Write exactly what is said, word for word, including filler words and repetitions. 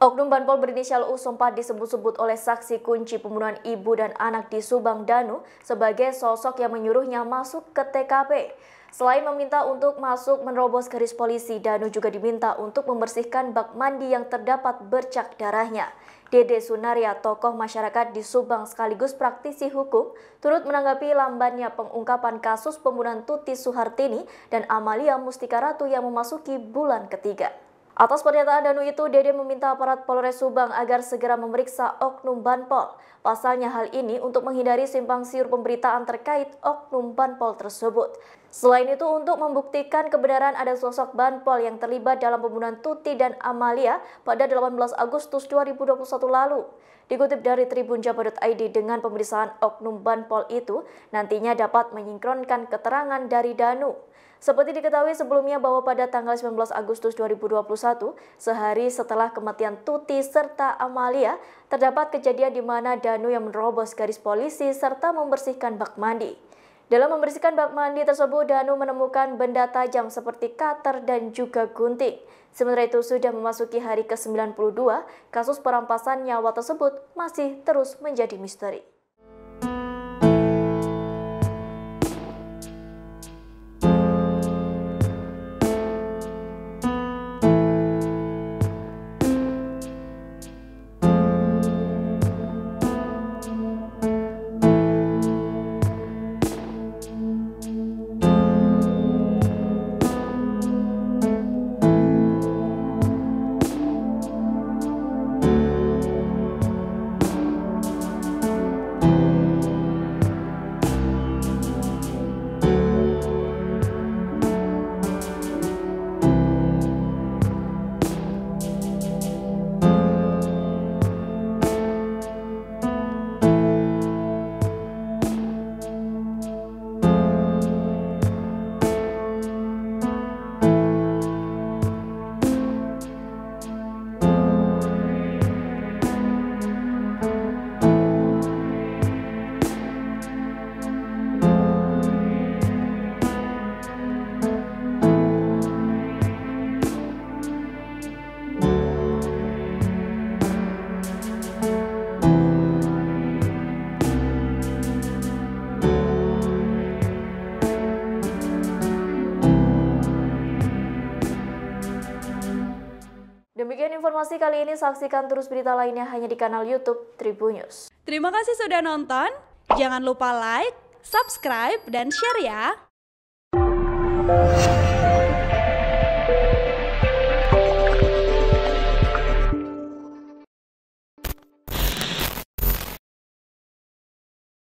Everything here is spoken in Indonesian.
Oknum Banpol berinisial U sempat disebut-sebut oleh saksi kunci pembunuhan ibu dan anak di Subang, Danu sebagai sosok yang menyuruhnya masuk ke T K P. Selain meminta untuk masuk menerobos garis polisi, Danu juga diminta untuk membersihkan bak mandi yang terdapat bercak darahnya. Dede Sunaria, tokoh masyarakat di Subang sekaligus praktisi hukum, turut menanggapi lambannya pengungkapan kasus pembunuhan Tuti Suhartini dan Amalia Mustika Ratu yang memasuki bulan ketiga. Atas pernyataan Danu itu, Dede meminta aparat Polres Subang agar segera memeriksa oknum Banpol. Pasalnya hal ini untuk menghindari simpang siur pemberitaan terkait oknum Banpol tersebut. Selain itu, untuk membuktikan kebenaran ada sosok Banpol yang terlibat dalam pembunuhan Tuti dan Amalia pada delapan belas Agustus dua ribu dua puluh satu lalu. Dikutip dari tribun jabar titik i d, dengan pemeriksaan oknum Banpol itu nantinya dapat menyinkronkan keterangan dari Danu. Seperti diketahui sebelumnya bahwa pada tanggal sembilan belas Agustus dua ribu dua puluh satu, sehari setelah kematian Tuti serta Amalia, terdapat kejadian di mana Danu yang menerobos garis polisi serta membersihkan bak mandi. Dalam membersihkan bak mandi tersebut, Danu menemukan benda tajam seperti cutter dan juga gunting. Sementara itu sudah memasuki hari ke sembilan puluh dua, kasus perampasan nyawa tersebut masih terus menjadi misteri. Demikian informasi kali ini, saksikan terus berita lainnya hanya di kanal YouTube Tribun News. Terima kasih sudah nonton, jangan lupa like, subscribe, dan share ya!